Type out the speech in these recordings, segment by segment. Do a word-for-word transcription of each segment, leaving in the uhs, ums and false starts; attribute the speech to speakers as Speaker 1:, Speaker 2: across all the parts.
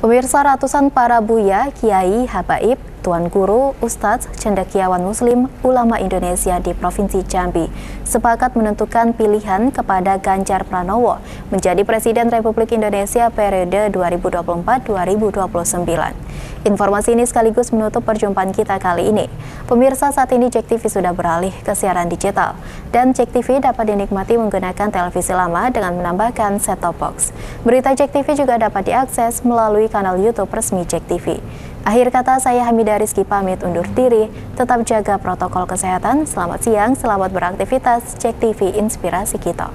Speaker 1: Pemirsa, ratusan para buya, kiai, habaib, tuan guru, ustadz, cendekiawan muslim, ulama Indonesia di Provinsi Jambi sepakat menentukan pilihan kepada Ganjar Pranowo menjadi Presiden Republik Indonesia periode dua ribu dua puluh empat sampai dua ribu dua puluh sembilan. Informasi ini sekaligus menutup perjumpaan kita kali ini. Pemirsa, saat ini Jek T V sudah beralih ke siaran digital dan Jek T V dapat dinikmati menggunakan televisi lama dengan menambahkan set-top box. Berita Jek T V juga dapat diakses melalui kanal YouTube resmi Jek T V. Akhir kata, saya Hamidah Rizky pamit undur diri. Tetap jaga protokol kesehatan. Selamat siang, selamat beraktivitas. Jek T V, inspirasi kita.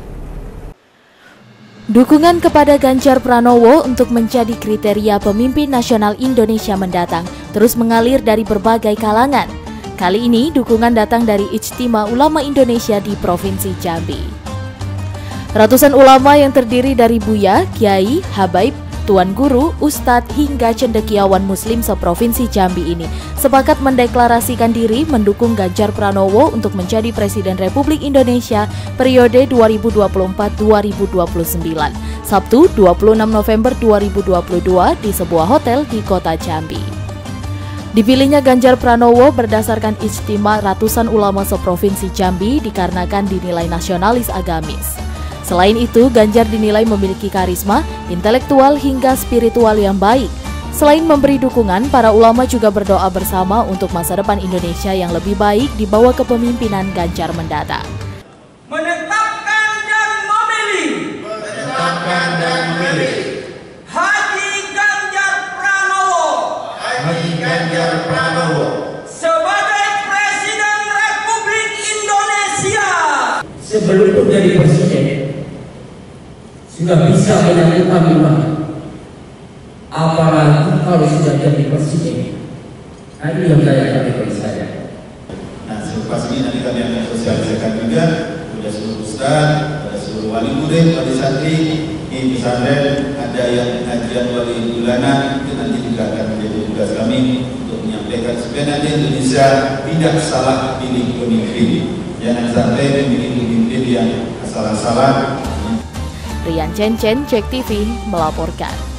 Speaker 2: Dukungan kepada Ganjar Pranowo untuk menjadi kriteria pemimpin nasional Indonesia mendatang terus mengalir dari berbagai kalangan. Kali ini dukungan datang dari Ijtima Ulama Indonesia di Provinsi Jambi. Ratusan ulama yang terdiri dari buya, kiai, habaib, tuan guru, ustadz hingga cendekiawan muslim seprovinsi Jambi ini sepakat mendeklarasikan diri mendukung Ganjar Pranowo untuk menjadi Presiden Republik Indonesia periode dua ribu dua puluh empat sampai dua ribu dua puluh sembilan, Sabtu dua puluh enam November dua ribu dua puluh dua di sebuah hotel di kota Jambi. Dipilihnya Ganjar Pranowo berdasarkan ijtima ratusan ulama seprovinsi Jambi dikarenakan dinilai nasionalis agamis. Selain itu, Ganjar dinilai memiliki karisma, intelektual hingga spiritual yang baik. Selain memberi dukungan, para ulama juga berdoa bersama untuk masa depan Indonesia yang lebih baik di bawah kepemimpinan Ganjar mendatang.
Speaker 3: Menetapkan dan memilih,
Speaker 4: menetapkan dan memilih
Speaker 3: Haji Ganjar Pranowo,
Speaker 4: Haji Ganjar Pranowo
Speaker 3: sebagai Presiden Republik Indonesia.
Speaker 5: Sebelum menjadi presiden, sudah bisa menyatukan umat, apalagi kalau sudah jadi presiden. Nah, ini yang saya katakan saya.
Speaker 4: Nah, selepas ini nanti kami akan sosialisasikan juga kepada seluruh ustaz, kepada seluruh wali murid, wali santri di pesantren, ada yang pengajian wali bulanan, itu nanti juga akan menjadi tugas kami untuk menyampaikan supaya nanti Indonesia tidak salah pilih pemimpin. Jangan sampai memilih pemimpin yang asal-asalan.
Speaker 2: Rian Chen Chen, Jek T V melaporkan.